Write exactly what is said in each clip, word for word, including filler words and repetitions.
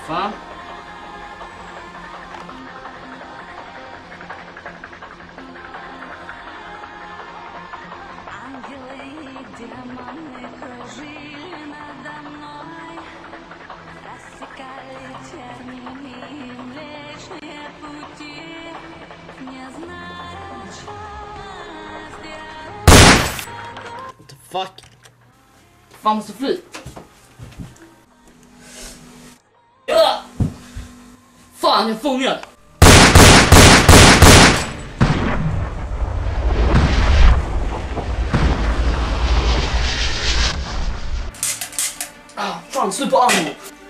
Fan. What the fuck? Fan, måste fly. Ja! Fan, jag fångar. Ah, fan, slut på ammo.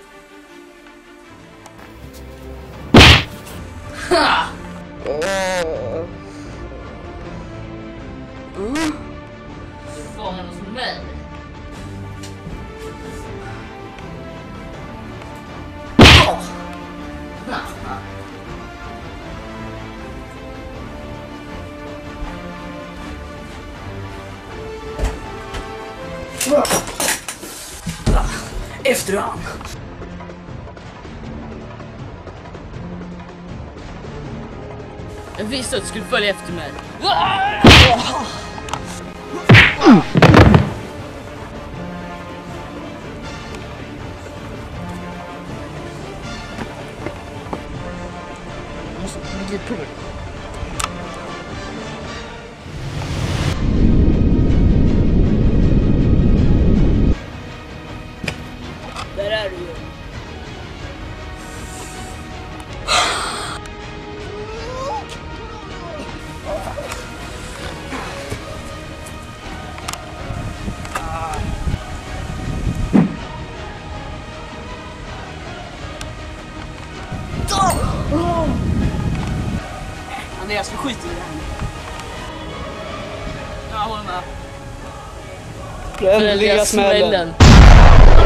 Ha! Mm. Du fångar hos mig. Oh. Efterhand. Jag visste att du skulle följa efter mig. Jag måste bli på det. Där är du ju. Andreas, vi skiter i det här. Jag håller med. Ändliga smällen.